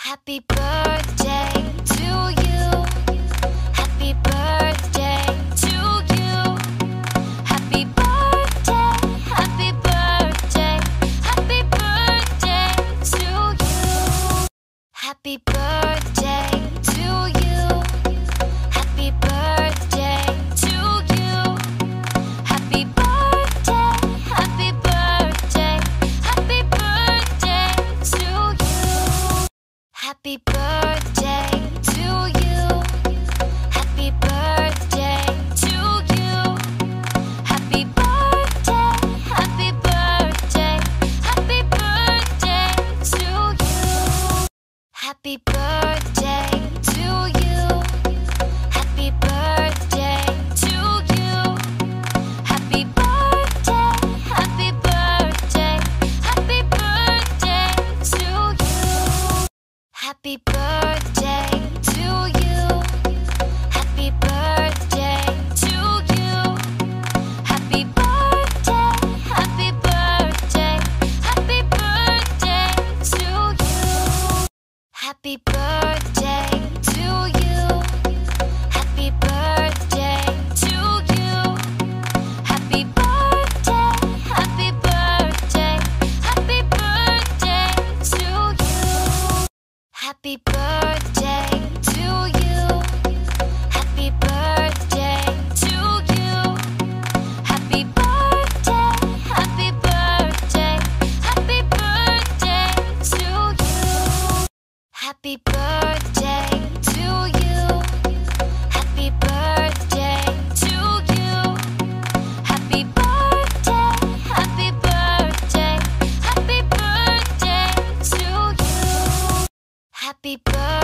Happy birthday to you. Happy birthday to you. Happy birthday, happy birthday, happy birthday to you. Happy birthday to you. Happy birthday to you. Happy birthday, happy birthday, happy birthday to you. Happy birthday to you. Happy birthday to you. Happy birthday, happy birthday, happy birthday to you. Happy birthday to you. Happy birthday to you. Happy birthday, happy birthday, happy birthday to you. Happy birthday to you. Happy birthday to you. Happy birthday, happy birthday, happy birthday to you. Happy birthday to you. Happy birthday to you. Happy birthday, happy birthday, happy birthday to you. Happy birthday to you. Happy birthday to you. Happy birthday, happy birthday, happy birthday to you. Happy birthday to you. Happy birthday to you. Happy birthday, happy birthday, happy birthday to you. Happy birthday.